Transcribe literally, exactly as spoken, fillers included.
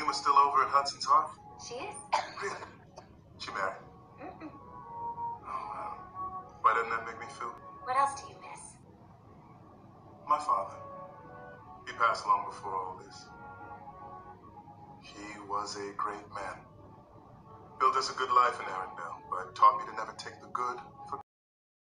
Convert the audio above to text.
Emma's still over at Hudson's Hearth? She is. Really? She married? Mm-mm. Oh, wow. Why doesn't that make me feel? What else do you miss? My father. He passed long before all this. He was a great man. Built us a good life in Arendelle, but taught me to never take the good for